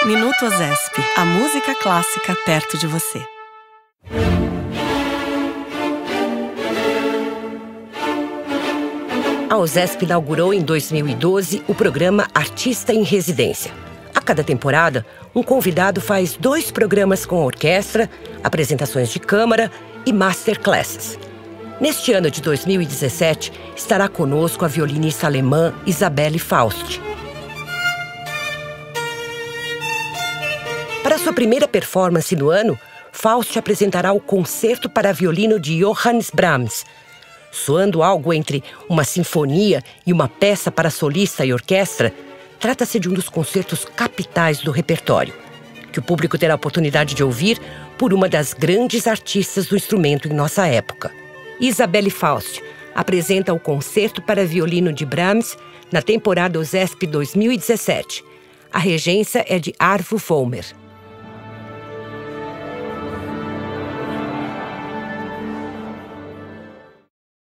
Minuto OZESP, a música clássica perto de você. A OZESP inaugurou em 2012 o programa Artista em Residência. A cada temporada, um convidado faz 2 programas com orquestra, apresentações de câmara e masterclasses. Neste ano de 2017, estará conosco a violinista alemã Isabelle Faust. Para sua primeira performance no ano, Faust apresentará o Concerto para Violino de Johannes Brahms. Soando algo entre uma sinfonia e uma peça para solista e orquestra, trata-se de um dos concertos capitais do repertório, que o público terá a oportunidade de ouvir por uma das grandes artistas do instrumento em nossa época. Isabelle Faust apresenta o Concerto para Violino de Brahms na temporada OZESP 2017. A regência é de Arvo Vollmer.